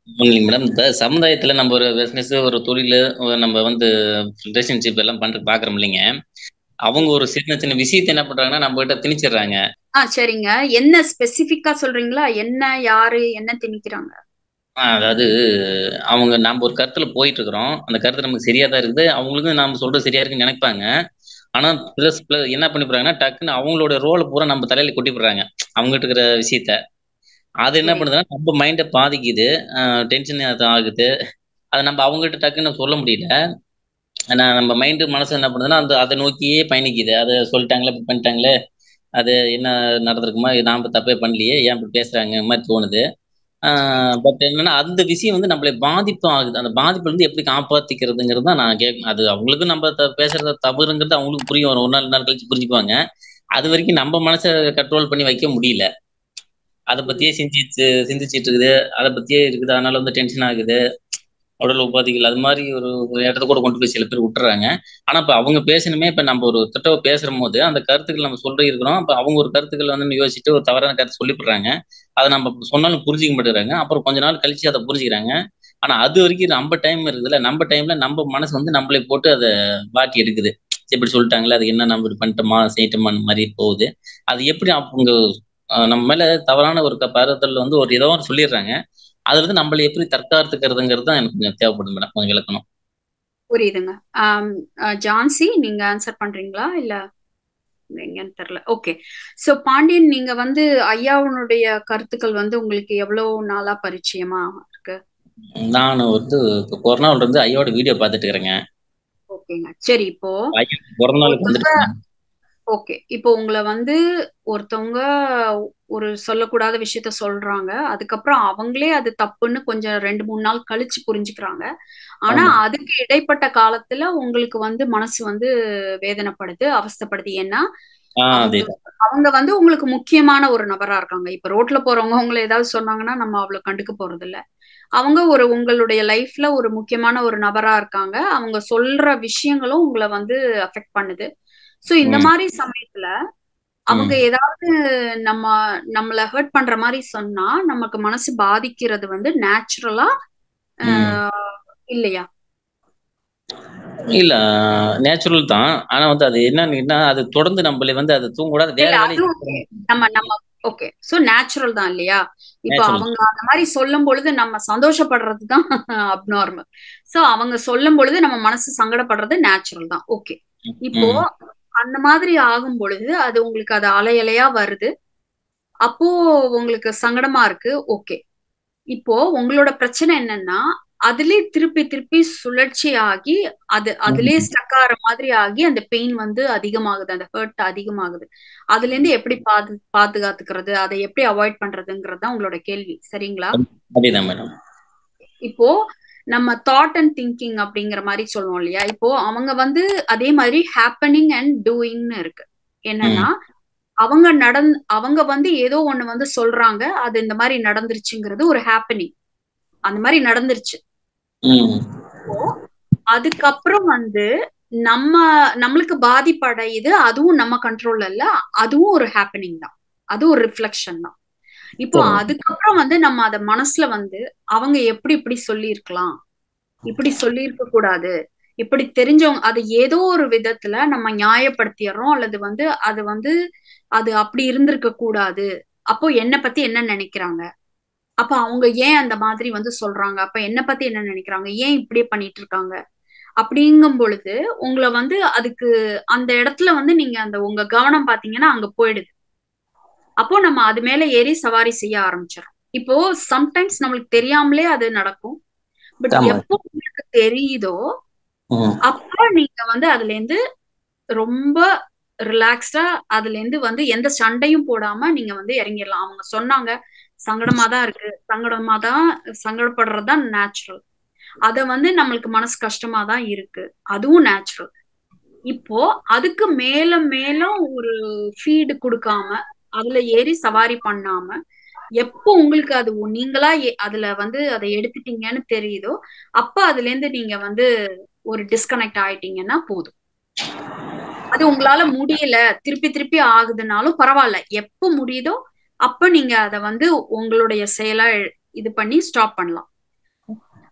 இல்லைங்க மேடம். இப்ப சமுதாயத்துல நம்ம ஒரு பிசினஸ், ஒரு தொழிலு, நம்ம வந்து ரிலேஷன்ஷிப் எல்லாம் பார்க்குறோம் இல்லைங்க. அவங்க ஒரு சின்ன சின்ன விஷயத்த என்ன பண்றாங்கன்னா, நம்மகிட்ட திணிச்சிடுறாங்க. சரிங்க. என்ன ஸ்பெசிஃபிக்கா சொல்றீங்களா? என்ன, யாரு, என்ன திணிக்கிறாங்க? அதாவது நாம ஒரு கருத்துல போயிட்டு இருக்கிறோம். அந்த கருத்து நமக்கு சரியா தான் இருக்குது. அவங்களுக்கும் நாம சொல்றது சரியா இருக்குன்னு நினைப்பாங்க. ஆனா பிளஸ் என்ன பண்ணி போடுறாங்கன்னா, டக்குன்னு அவங்களோட ரோல பூரா நம்ம தலையில கொட்டி போடுறாங்க. அவங்ககிட்ட இருக்கிற விஷயத்த. அது என்ன புரியுது. பண்ணுதுன்னா, நம்ம மைண்ட பாதிக்குது. டென்ஷன் அது ஆகுது. அத நம்ம அவங்ககிட்ட டக்குன்னு சொல்ல முடியல. ஆனா நம்ம மைண்ட் மனசு என்ன பண்ணுதுன்னா, அத நோக்கியே பயணிக்குது. அத சொல்லிட்டாங்களே, இப்படி பண்ணிட்டாங்களே, அது என்ன நடந்திருக்குமா? நாம தப்பே பண்ணலையே, ஏன் இப்படி பேசுறாங்க? இந்த மாதிரி தோணுது. சரி. பட் என்னன்னா, அந்த விஷயம் வந்து நம்மள பாதிப்பு ஆகுது. அந்த பாதிப்புல இருந்து எப்படி காப்பாத்திக்கிறதுங்கிறது தான் நான் அது அவங்களுக்கும் நம்ம பேசுறது தவறுங்கிறது அவங்களுக்கும் புரியும். ஒரு நாள் 2 நாள் கழிச்சு புரிஞ்சுக்குவாங்க. அது வரைக்கும் நம்ம மனச கண்ட்ரோல் பண்ணி வைக்க முடியல. அத பத்தியே புரியுது. சிந்திச்சிட்டு இருக்குது. அத பத்தியே இருக்குது. அதனால வந்து டென்ஷன் ஆகுது. உடல் உபாதைகள் அது மாதிரி ஒரு இடத்த கூட கொண்டு போய் சில பேர் விட்டுறாங்க. ஆனா இப்ப அவங்க பேசணுமே, இப்ப நம்ம ஒரு திட்டவ பேசும்போது அந்த கருத்துக்கள் நம்ம சொல்ற இருக்கிறோம். அப்ப அவங்க ஒரு கருத்துக்கள் வந்து யோசிச்சுட்டு ஒரு தவறான கருத்து சொல்லிவிடுறாங்க. அதை நம்ம சொன்னாலும் புரிஞ்சுக்க மாட்டேங்கிறாங்க. அப்புறம் கொஞ்ச நாள் கழிச்சு அதை புரிஞ்சுக்கிறாங்க. ஆனா அது வரைக்கும் நம்ம டைம் இருக்குதுல்ல, நம்ம டைம்ல நம்ம மனசு வந்து நம்மளை போட்டு அதை வாட்டி எடுக்குது. இப்படி சொல்லிட்டாங்களே, அது என்ன நம்ம இப்படி பண்ணிட்டோமா செய்யட்டோமா அந்த மாதிரி போகுது. அது எப்படி அவங்க நம்ம மேல தவறான ஒரு பருவத்தில் வந்து ஒரு ஏதோ ஒன்று சொல்லிடுறாங்க. அதுல இருந்து நம்மள எப்படி தற்காத்துக்கிறதுங்கிறது தான் எனக்கு கொஞ்சம் தேவைப்படும் மேடம். கொஞ்சம் விளக்கணும். புரியுதுங்க. ஆம், ஜான்சி நீங்க ஆன்சர் பண்றீங்களா? இல்ல எங்கன்னு தெரியல. ஓகே. சோ பாண்டியன், நீங்க வந்து ஐயாவுடைய கருத்துக்கள் வந்து உங்களுக்கு எவ்வளவு நாளா பரிச்சயமா இருக்கு? நான் வந்து இப்போ கொரோனாவுல இருந்து ஐயோட வீடியோ பார்த்துட்டு இருக்கிறேங்க. ஓகேங்க. சரி. இப்போ ஐயா பிறந்த நாளுக்கு ஒருத்தவங்க, வந்துட்டு ஓகே, இப்போ உங்களை வந்து ஒருத்தவங்க ஒரு சொல்லக்கூடாத விஷயத்த சொல்றாங்க. அதுக்கப்புறம் அவங்களே அது தப்புன்னு கொஞ்சம் 2 3 நாள் கழிச்சு புரிஞ்சுக்கிறாங்க. ஆனா ஆமா. அதுக்கு இடைப்பட்ட காலத்துல உங்களுக்கு வந்து மனசு வந்து வேதனைப்படுது, அவஸ்தைப்படுது. ஏன்னா அவங்க அதேதான். அவங்க வந்து உங்களுக்கு முக்கியமான ஒரு நபரா இருக்காங்க. இப்ப ரோட்ல போறவங்க உங்களை ஏதாவது சொன்னாங்கன்னா நம்ம அவ்வளவு கண்டுக்க போறது இல்ல. அவங்க ஒரு உங்களுடைய லைஃப்ல ஒரு முக்கியமான ஒரு நபரா இருக்காங்க. அவங்க சொல்ற விஷயங்களும் உங்களை வந்து அஃபெக்ட் பண்ணுது. சோ இந்த ம். மாதிரி சமயத்துல அவங்க ம். ஏதாவது நம்ம நம்மள ஹர்ட் பண்ற மாதிரி சொன்னா நமக்கு மனசு பாதிக்கிறது வந்து நேச்சுரலா ம். இல்லையா? இல்ல, நேச்சுரல் தான். ஆனா வந்து அது என்னன்னா, அது தொடர்ந்து நம்மள வந்து அது தூங்கக்கூடாது. வேற இல்ல வேலையை அது ஓகே. நம்ம நம்ம ஓகே. சோ நேச்சுரல் தான் இல்லையா? இப்போ நேச்சுரல். அவங்க அந்த மாதிரி சொல்லும் பொழுது நம்ம சந்தோஷப்படுறது தான் அப்நார்மல். சோ அவங்க சொல்லும் பொழுது நம்ம மனசு சங்கடப்படுறது நேச்சுரல் தான். ஓகே. இப்போ ம். அந்த மாதிரி ஆகும் பொழுது அது உங்களுக்கு அது அலை அலையா வருது. அப்போ உங்களுக்கு சங்கடமா இருக்கு. ஓகே. இப்போ உங்களோட பிரச்சனை என்னன்னா, அதிலே திருப்பி திருப்பி சுழற்சி ஆகி, அதிலே ம். ஸ்டக் ஆற மாதிரி ஆகி, அந்த பெயின் வந்து அதிகமாகுது. அந்த ஹர்ட் அதிகமாகுது. அதுலேருந்து எப்படி பாதுகாத்துக்கிறது? அதை எப்படி அவாய்ட் பண்றதுங்கிறது தான் உங்களோட கேள்வி. சரிங்களா? அதேதான் மேடம். இப்போ நம்ம தாட் அண்ட் திங்கிங் அப்படிங்கிற மாதிரி சொல்லுவோம் இல்லையா? இப்போ அவங்க வந்து அதே மாதிரி ஹேப்பனிங் அண்ட் டூயிங்னு இருக்கு. என்னன்னா, ம். அவங்க வந்து ஏதோ ஒண்ணு வந்து சொல்றாங்க. அது இந்த மாதிரி நடந்துருச்சுங்கிறது ஒரு ஹேப்பனிங். அந்த மாதிரி நடந்துருச்சு. ம். அதுக்கப்புறம் வந்து நம்ம நம்மளுக்கு பாதிப்படையுது. அதுவும் நம்ம கண்ட்ரோல்ல இல்ல. அதுவும் ஒரு ஹேப்பனிங் தான். அது ஒரு ரிஃப்ளெக்ஷன் தான். இப்போ சரிங்க. அதுக்கப்புறம் வந்து நம்ம அத மனசுல வந்து அவங்க எப்படி இப்படி சொல்லியிருக்கலாம், இப்படி சொல்லியிருக்க கூடாது, இப்படி தெரிஞ்சவங்க அது ஏதோ ஒரு விதத்துல நம்ம நியாயப்படுத்திடுறோம். அல்லது வந்து அது வந்து அது அப்படி இருந்திருக்க கூடாது. அப்போ என்ன பத்தி என்ன நினைக்கிறாங்க? அப்ப அவங்க ஏன் அந்த மாதிரி வந்து சொல்றாங்க? அப்ப என்ன பத்தி என்ன நினைக்கிறாங்க? ஏன் இப்படியே பண்ணிட்டு இருக்காங்க? அப்படிங்கும் பொழுது உங்களை வந்து அதுக்கு அந்த இடத்துல வந்து நீங்க அந்த உங்க கவனம் பாத்தீங்கன்னா அங்க போயிடுது. அப்போ நம்ம அது மேல ஏறி சவாரி செய்ய ஆரம்பிச்சிடும். இப்போ சம்டைம்ஸ் நம்மளுக்கு தெரியாமலே அது நடக்கும். பட் ஆமா. எப்போ உங்களுக்கு தெரியுதோ ம். அப்ப நீங்க வந்து அதுல இருந்து ரொம்ப ரிலாக்ஸ்டா அதுல இருந்து வந்து எந்த சண்டையும் போடாம நீங்க வந்து இறங்கிடலாம். அவங்க சொன்னாங்க, சங்கடமா தான் இருக்கு, சங்கடமா தான், சங்கடப்படுறதுதான் நேச்சுரல். அத வந்து நம்மளுக்கு மனசு கஷ்டமா தான் இருக்கு, அதுவும் நேச்சுரல். இப்போ அதுக்கு மேல மேல ஒரு ஃபீடு கொடுக்காம அதுல ஏறி சவாரி பண்ணாம எப்போ உங்களுக்கு அது நீங்களா அதுல வந்து அதை எடுத்துட்டீங்கன்னு தெரியுதோ அப்ப அதுல இருந்து நீங்க வந்து ஒரு டிஸ்கனெக்ட் ஆயிட்டீங்கன்னா போதும். அது உங்களால முடியல, திருப்பி திருப்பி ஆகுதுனாலும் பரவாயில்ல. எப்ப முடியுதோ அப்ப நீங்க அத வந்து உங்களுடைய செயலா இது பண்ணி ஸ்டாப் பண்ணலாம்.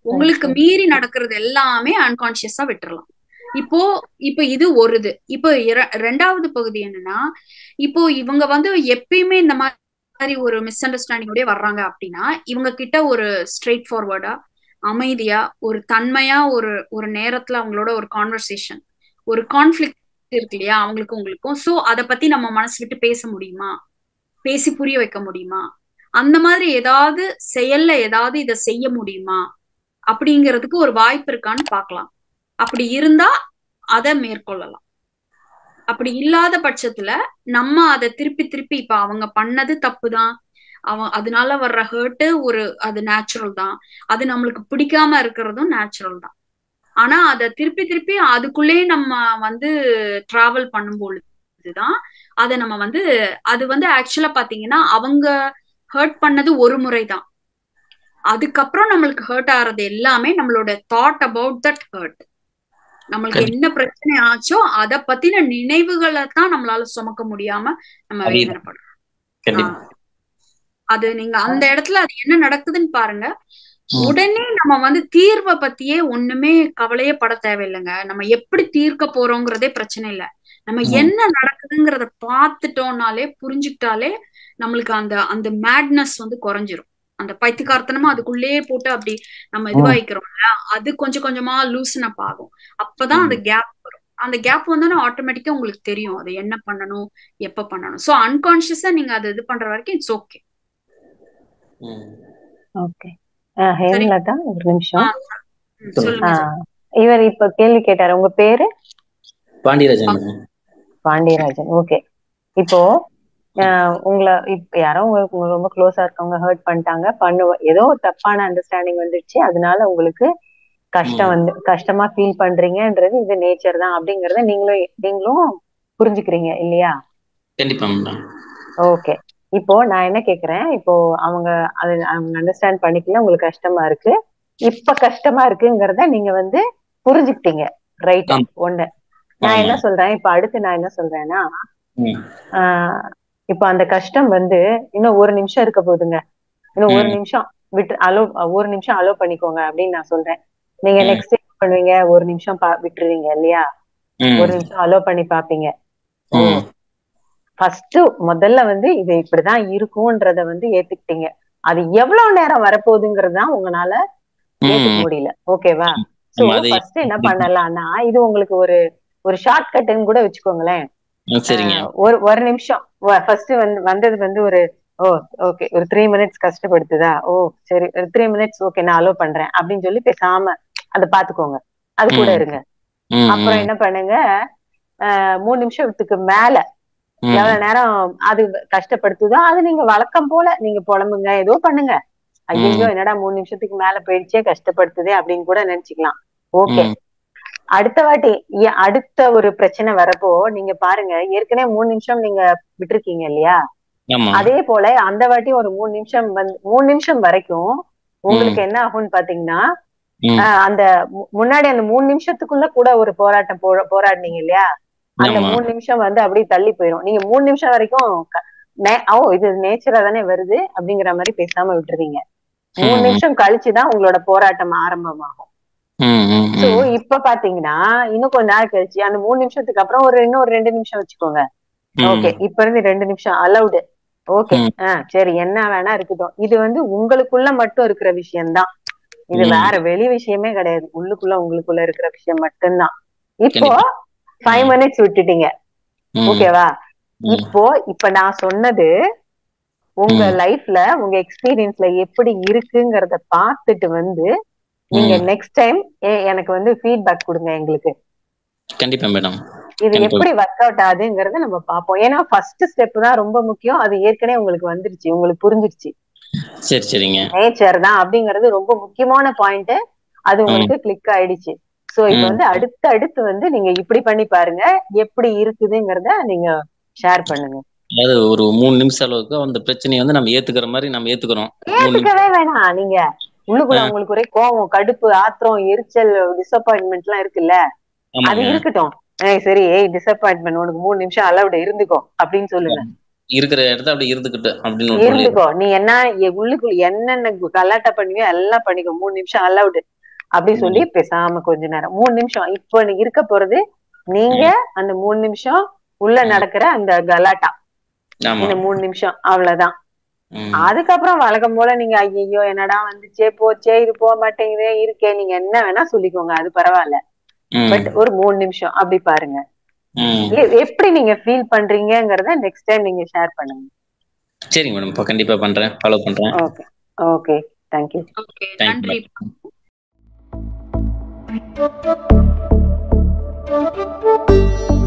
உங்களுக்கு மீறி நடக்கிறது எல்லாமே அன்கான்சியஸா விட்டுறலாம். இப்போ இப்போ இது ஒரு இது. இப்போ ரெண்டாவது பகுதி என்னன்னா, இப்போ இவங்க வந்து எப்பயுமே இந்த மாதிரி ஒரு மிஸ் அண்டர்ஸ்டாண்டிங்கோடய வர்றாங்க அப்படின்னா, இவங்க கிட்ட ஒரு ஸ்ட்ரெயிட் ஃபார்வர்டா, அமைதியா, ஒரு தன்மையா ஒரு ஒரு நேரத்துல அவங்களோட ஒரு கான்வர்சேஷன், ஒரு கான்ஃபிளிக்ட் இருக்கு இல்லையா அவங்களுக்கும் உங்களுக்கும். சோ அதை பத்தி நம்ம மனசு விட்டு பேச முடியுமா, பேசி புரிய வைக்க முடியுமா, அந்த மாதிரி ஏதாவது செயல்ல ஏதாவது இதை செய்ய முடியுமா அப்படிங்கிறதுக்கு ஒரு வாய்ப்பு இருக்கான்னு பார்க்கலாம். அப்படி இருந்தா அதை மேற்கொள்ளலாம். அப்படி இல்லாத பட்சத்துல நம்ம அதை திருப்பி திருப்பி இப்ப அவங்க பண்ணது தப்புதான், அதனால வர்ற ஹர்ட் ஒரு அது நேச்சுரல் தான், அது நம்மளுக்கு பிடிக்காம இருக்கிறதும் நேச்சுரல் தான். ஆனா அதை திருப்பி திருப்பி அதுக்குள்ளே நம்ம வந்து டிராவல் பண்ணும்பொழுதுதான் அதை நம்ம வந்து அது வந்து ஆக்சுவலா பாத்தீங்கன்னா அவங்க ஹர்ட் பண்ணது ஒரு முறைதான். அதுக்கப்புறம் நம்மளுக்கு ஹர்ட் ஆறது எல்லாமே நம்மளோட தாட் அபவுட் தட் ஹர்ட். நம்மளுக்கு என்ன பிரச்சனை ஆச்சோ அதை பத்தின நினைவுகளை தான் நம்மளால சுமக்க முடியாம நம்ம வேதனைப்படுறோம். அது நீங்க அந்த இடத்துல அது என்ன நடக்குதுன்னு பாருங்க. உடனே நம்ம வந்து தீர்வை பத்தியே ஒண்ணுமே கவலையே பட தேவையில்லைங்க. நம்ம எப்படி தீர்க்க போறோங்கிறதே பிரச்சனை இல்லை. நம்ம என்ன நடக்குதுங்கிறத பார்த்துட்டோம்னாலே புரிஞ்சுக்கிட்டாலே நம்மளுக்கு அந்த அந்த மேட்னஸ் வந்து குறைஞ்சிரும். அந்த பைத்தியக்காரத்தனமா அதுக்குள்ளேயே போட்டு அப்படி நம்ம இதுவாயிக்கிறோம்ல, அது கொஞ்சம் கொஞ்சமா லூசன் அப் ஆகும். அப்பதான் அந்த கேப் வரும். அந்த கேப் வந்தோன்னா ஆட்டோமேட்டிக்கா உங்களுக்கு தெரியும் அதை என்ன பண்ணணும், எப்ப பண்ணணும். சோ அன்கான்சியஸா நீங்க அதை இது பண்ற வரைக்கும் இட்ஸ் ஓகே. ஓகே ஹேமலதா, ஒரு நிமிஷம். இவர் இப்ப கேள்வி கேட்டாரு, உங்க பேரு? பாண்டியராஜன். பாண்டியராஜன். ஓகே. இப்போ உங்களை இப்ப யாரோ உங்களுக்கு ரொம்ப க்ளோஸா இருக்கவங்க ஹர்ட் பண்ணிட்டாங்க, ஏதோ தப்பான அண்டர்ஸ்டாண்டிங் வந்துடுச்சு, அதனால உங்களுக்கு கஷ்டமா ஃபீல் பண்றீங்கன்றது இது நேச்சர் தான் அப்படிங்கறத நீங்களும் புரிஞ்சுக்கிறீங்க இல்லையா? கண்டிப்பா. ஓகே. இப்போ நான் என்ன கேக்குறேன், இப்போ அவங்க அண்டர்ஸ்டாண்ட் பண்ணிக்கல, உங்களுக்கு கஷ்டமா இருக்கு, இப்ப கஷ்டமா இருக்குங்கிறத நீங்க வந்து புரிஞ்சுக்கிட்டீங்க, ரைட்? ஒண்ணு. நான் என்ன சொல்றேன், இப்ப அடுத்து நான் என்ன சொல்றேன்னா, இப்ப அந்த கஷ்டம் வந்து இன்னும் ஒரு நிமிஷம் இருக்க போகுதுங்க, இன்னும் ஒரு நிமிஷம் ஒரு நிமிஷம் அலோ பண்ணிக்கோங்க அப்படின்னு நான் சொல்றேன். நீங்க நெக்ஸ்ட் பண்ணுவீங்க, ஒரு நிமிஷம் விட்டுருவீங்க இல்லையா? ஒரு நிமிஷம் அலோ பண்ணி பாப்பீங்க. ஃபர்ஸ்ட் முதல்ல வந்து இது இப்படிதான் இருக்கும்ன்றத வந்து ஏத்துக்கிட்டீங்க. அது எவ்வளவு நேரம் வரப்போகுதுங்கிறதுதான் உங்களால ஏத்துக்க முடியல. ஓகேவா? சோ ஃபர்ஸ்ட் என்ன பண்ணலாம்னா, இது உங்களுக்கு ஒரு ஷார்ட் கட்னு கூட வச்சுக்கோங்களேன். ஒரு நிமிஷம் ஃபர்ஸ்ட் வந்தது வந்து ஒரு ஓகே ஒரு 3 minutes கஷ்டப்படுத்துதா, சரி 3 minutes ஓகே நான் அலோ பண்றேன் அப்படின்னு சொல்லி பேசாம அதை பாத்துக்கோங்க, அது கூட இருங்க. அப்புறம் என்ன பண்ணுங்க, 3 நிமிஷத்துக்கு மேல எவ்வளவு நேரம் அது கஷ்டப்படுத்துதோ அது நீங்க வழக்கம் போல நீங்க புலம்புங்க, ஏதோ பண்ணுங்க. ஐயோ என்னடா 3 நிமிஷத்துக்கு மேல போயிடுச்சே, கஷ்டப்படுத்துதே அப்படின்னு கூட நினைச்சுக்கலாம். ஓகே. அடுத்த வாட்டி அடுத்த ஒரு பிரச்சனை வரப்போ நீங்க பாருங்க, ஏற்கனவே 3 நிமிஷம் நீங்க விட்டுருக்கீங்க இல்லையா? அதே போல அந்த வாட்டி ஒரு 3 நிமிஷம் வரைக்கும் உங்களுக்கு என்ன ஆகும்னு பாத்தீங்கன்னா, அந்த முன்னாடி அந்த 3 நிமிஷத்துக்குள்ள கூட ஒரு போராட்டம் போராடினீங்க இல்லையா, அந்த 3 நிமிஷம் வந்து அப்படியே தள்ளி போயிடும். நீங்க 3 நிமிஷம் வரைக்கும் இது நேச்சரா தானே வருது அப்படிங்கிற மாதிரி பேசாம விட்டுருவீங்க. 3 நிமிஷம் கழிச்சுதான் உங்களோட போராட்டம் ஆரம்பமாகும். சோ இப்ப பாத்தீங்கன்னா இன்னும் கொஞ்ச நேரம் கழிச்சு அந்த 3 நிமிஷத்துக்கு அப்புறம் இன்னும் ஒரு 2 நிமிஷம் வச்சுக்கோங்க. ஓகே, இப்ப இருந்து 2 நிமிஷம் அலவுடு. ஓகே, சரி என்ன வேணா இருக்கட்டும். இது வந்து உங்களுக்குள்ள மட்டும் இருக்கிற விஷயம்தான், இது வேற வெளி விஷயமே கிடையாது, உங்களுக்குள்ள இருக்கிற விஷயம் மட்டும்தான். இப்போ 5 minutes விட்டுட்டீங்க, ஓகேவா? இப்ப நான் சொன்னது உங்க லைஃப்ல உங்க எக்ஸ்பீரியன்ஸ்ல எப்படி இருக்குங்கிறத பார்த்துட்டு வந்து நீங்க நெக்ஸ்ட் டைம் எனக்கு வந்து ஃபீட்பேக் கொடுங்க எங்களுக்கு. கண்டிப்பா மேடம். இது எப்படி ஒர்க் அவுட் ஆகுதுங்கிறத நம்ம பாப்போம். ஏன்னா ஃபர்ஸ்ட் ஸ்டெப் தான் ரொம்ப முக்கியம். அது ஏற்கனவே உங்களுக்கு வந்துருச்சு, உங்களுக்கு புரிஞ்சிருச்சு. சரி சரிங்க. நேச்சர் தான் அப்படிங்கிறது ரொம்ப முக்கியமான பாயிண்ட். அது உங்களுக்கு கிளிக் ஆயிடுச்சு. சோ இப்ப வந்து அடுத்து வந்து நீங்க இப்படி பண்ணி பாருங்க, எப்படி இருக்குதுங்கிறத நீங்க ஷேர் பண்ணுங்க. அதாவது ஒரு 3 நிமிஷம் அளவுக்கு அந்த பிரச்சனையை வந்து நம்ம ஏத்துக்கிற மாதிரி நம்ம ஏத்துக்கிறோம். ஏத்துக்கவே வேணாம். நீங்க உள்ளுக்குள்ள உங்களுக்கு ஒரே கோவம், கடுப்பு, ஆத்திரம், எரிச்சல், டிசப்பாயின்மெண்ட் எல்லாம் இருக்குல்ல, அது இருக்கட்டும். சரி டிசப்பாயின்மெண்ட், உனக்கு 3 நிமிஷம் அலவுட் இருந்துக்கோ அப்படின்னு சொல்லுங்க. இருக்கிற இடத்த அப்படி இருந்துகிட்டு அப்படின்னு இருந்துக்கோ. நீ என்ன உள்ளுக்குள்ள என்னென்ன கலாட்டா பண்ணுவியோ எல்லாம் பண்ணிக்கோ, 3 நிமிஷம் அலவுட். அப்படி சொல்லி பேசாம கொஞ்ச நேரம் 3 நிமிஷம் இப்ப இருக்க போறது நீங்க அந்த 3 நிமிஷம் உள்ள நடக்கிற அந்த கலாட்டா, இந்த 3 நிமிஷம் அவ்வளவுதான். அதுக்கப்புறம் வழக்கம் போல நீங்க ஐயோ என்னடா வந்துச்சே போச்சே இது போக மாட்டேங்குதே இருக்கே, நீங்க என்ன வேணா சொல்லிக்கோங்க, அது பரவாயில்ல. பட் ஒரு 3 நிமிஷம் அப்படி பாருங்க. எப்படி நீங்க ஃபீல் பண்றீங்கங்கறத நெக்ஸ்ட் டைம் நீங்க ஷேர் பண்ணுங்க. சரிங்க மேடம், இப்போ கண்டிப்பா பண்றேன், ஃபாலோ பண்றேன். Okay okay, thank you. ஓகே, நன்றி. Thank you.